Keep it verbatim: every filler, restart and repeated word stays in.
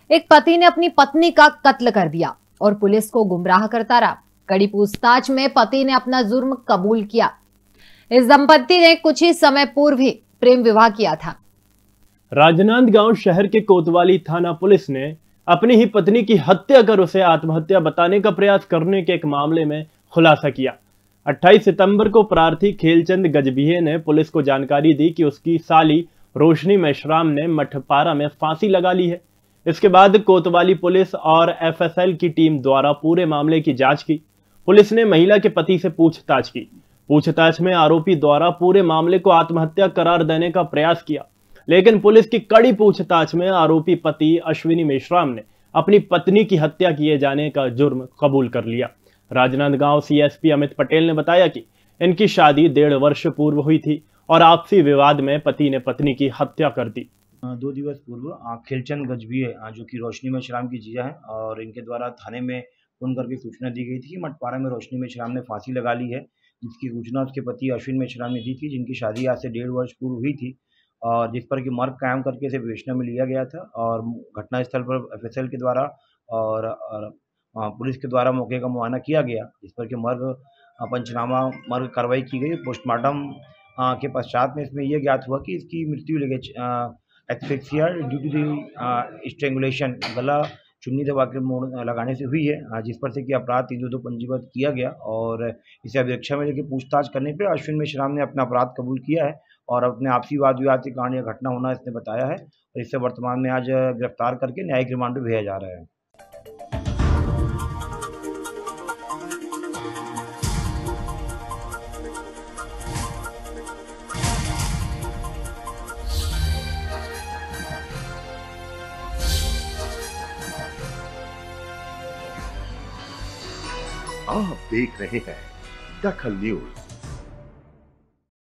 एक पति ने अपनी पत्नी का कत्ल कर दिया और पुलिस को गुमराह करता रहा। कड़ी पूछताछ में पति ने अपना जुर्म कबूल किया। इस दंपति ने कुछ ही समय पूर्व ही प्रेम विवाह किया था। राजनांदगांव शहर के कोतवाली थाना पुलिस ने अपनी ही पत्नी की हत्या कर उसे आत्महत्या बताने का प्रयास करने के एक मामले में खुलासा किया। अट्ठाईस सितंबर को प्रार्थी खेलचंद गजभिये ने पुलिस को जानकारी दी कि उसकी साली रोशनी मेश्राम ने मठपारा में फांसी लगा ली है। इसके बाद कोतवाली पुलिस और एफ एस एल की टीम द्वारा पूरे मामले की जांच की। पुलिस ने महिला के पति से पूछताछ की। पूछताछ में आरोपी द्वारा पूरे मामले को आत्महत्या करार देने का प्रयास किया, लेकिन पुलिस की कड़ी पूछताछ में आरोपी पति अश्विनी मेश्राम ने अपनी पत्नी की हत्या किए जाने का जुर्म कबूल कर लिया। Rajnandgaon C S P Amit Patel ने बताया कि इनकी शादी डेढ़ वर्ष पूर्व हुई थी और आपसी विवाद में पति ने पत्नी की हत्या कर दी। दो दिवस पूर्व खेलचंद गजभिये जो कि रोशनी मेश्राम की जीजा है और इनके द्वारा थाने में फोन करके सूचना दी गई थी कि मठपारा में रोशनी मेश्राम ने फांसी लगा ली है, जिसकी सूचना उसके पति अश्विन मेश्राम ने दी थी, जिनकी शादी आज से डेढ़ वर्ष पूर्व हुई थी और जिस पर कि मर्ग कायम करके इसे विवेचना में लिया गया था और घटनास्थल पर एफ एस एल के द्वारा और, और पुलिस के द्वारा मौके का मुआयना किया गया, जिस पर कि मर्ग पंचनामा मर्ग कार्रवाई की गई। पोस्टमार्टम के पश्चात में इसमें यह ज्ञात हुआ कि इसकी मृत्यु लगे asphyxia due to the strangulation, गला चुन्नी दबा के मोड़ लगाने से हुई है, जिस पर से कि अपराध तीन दो दो पंजीबद्ध किया गया और इसे अभिरक्षा में लेकर पूछताछ करने पे अश्विन मेश्राम ने अपना अपराध कबूल किया है और अपने आपसी वाद विवाद के कारण यह घटना होना इसने बताया है और इसे वर्तमान में आज गिरफ्तार करके न्यायिक रिमांड पे भेजा जा रहा है। आप देख रहे हैं दखल न्यूज।